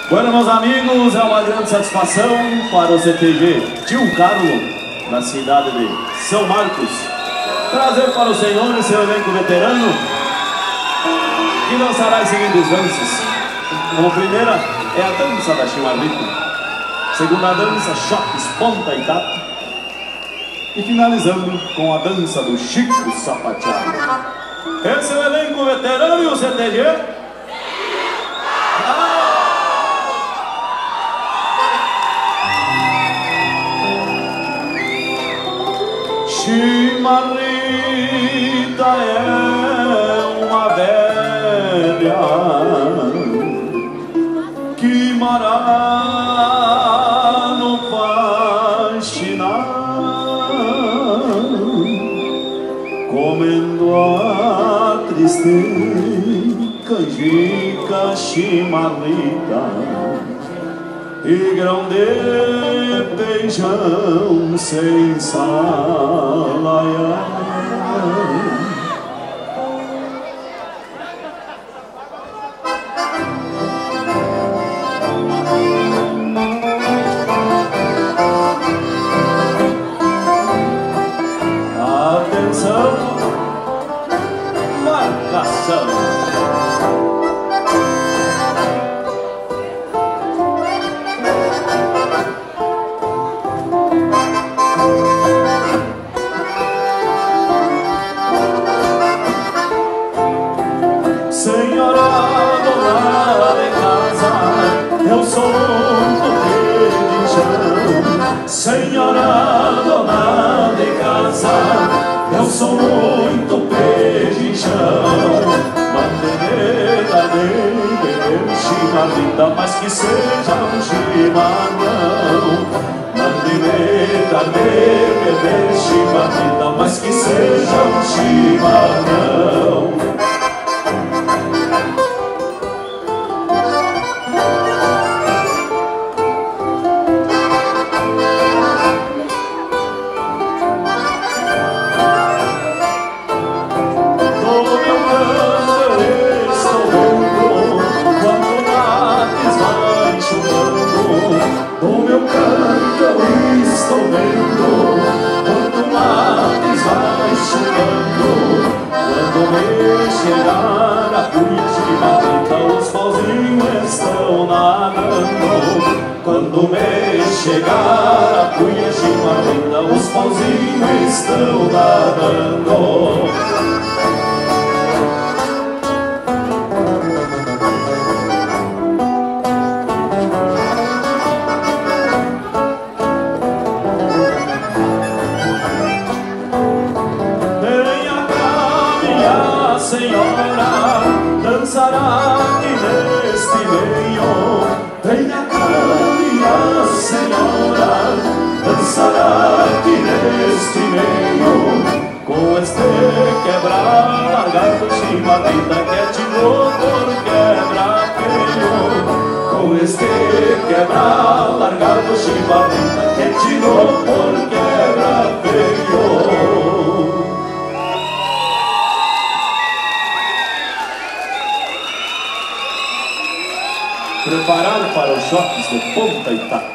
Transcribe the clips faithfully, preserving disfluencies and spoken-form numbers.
Bueno, meus amigos, é uma grande satisfação para o C T G Tio Carlo, da cidade de São Marcos, trazer para os senhores seu elenco veterano, que dançará as seguintes danças. Como primeira é a dança da chimarrita, segunda dança, choques, ponta e tato, e finalizando com a dança do Chico Sapateado. Esse é o elenco veterano e o C T G. Chimarrita é uma velha que mora no faxinal, comendo a tristeza, canjica, chimarrita e grão de feijão sem sal. Atenção, marcação. Senhora dona de casa, eu sou muito pedichão. Mande-me dar de beber chimarrita, mas que seja um chimarrão. Mande-me dar de beber chimarrita, mas que seja um chimarrão. Chegar a cuia chimarrita, os pauzinhos estão nadando. Quando me chegar a cuia chimarrita, os pauzinhos estão nadando. Senhora, dançará aqui neste meio. Venha cá, minha senhora, dançará aqui neste meio. Com este quebrar, largado chimarrita, que é tirou por quebra feio. Com este quebrar, largado chimarrita, que é tirou por quebra feio. Preparado para os choques de ponta e tato.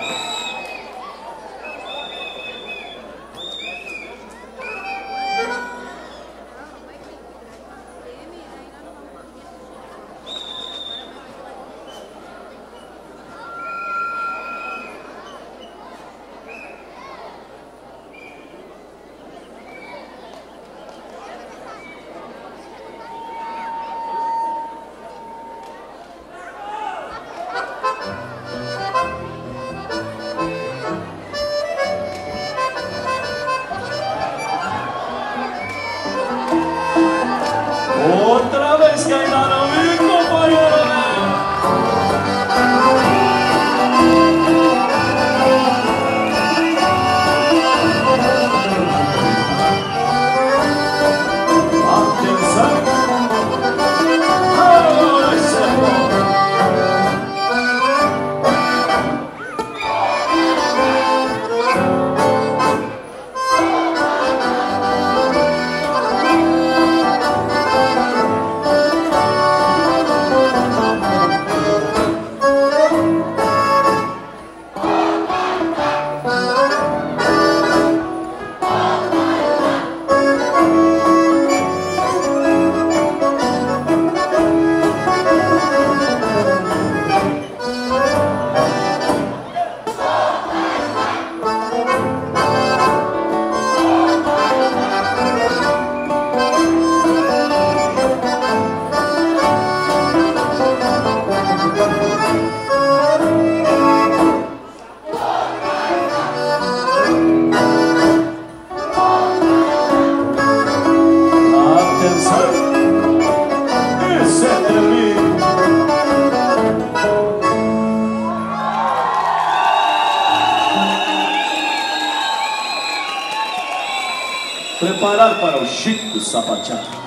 acelerar para o Chico Sapateado.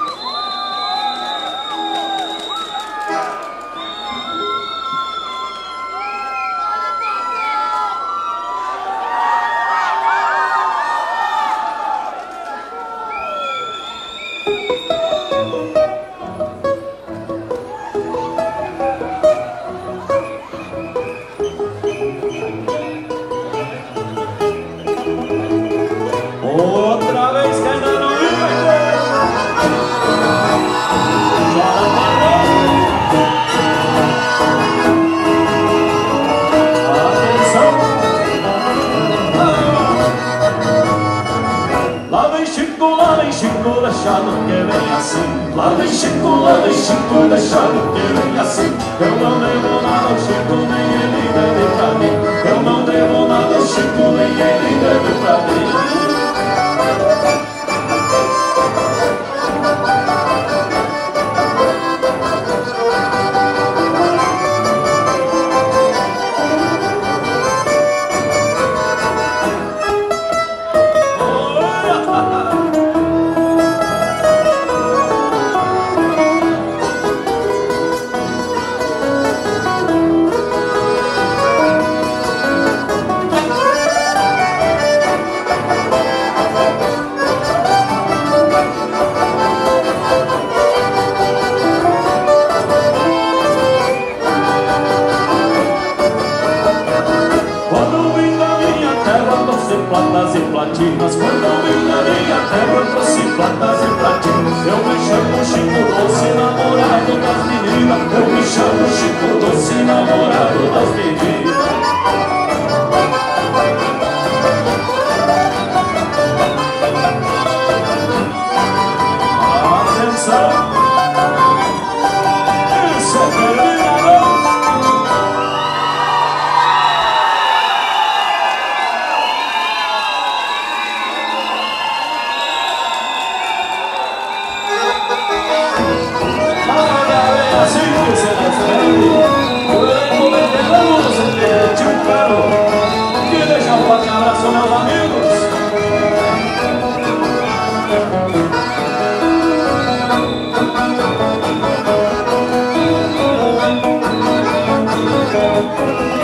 Outra vez que ainda não me atenção. Lá vem Chico, lá vem Chico, deixado que vem assim. Lá vem Chico, lá vem Chico, deixado que vem assim. Eu não devo nada ao Chico, nem ele deve pra mim. Eu não devo nada ao Chico, nem ele deve pra mim. Platas e platinas, quando eu vim na minha terra eu trouxe platas e platinas. Eu me chamo Chico Doce, namorado das meninas. Eu me chamo Chico Doce, namorado das meninas. Atenção, isso é terminador. Assim que se despede, o elenco veterano do C T G Tio Caro, que deixa um forte abraço, meus amigos.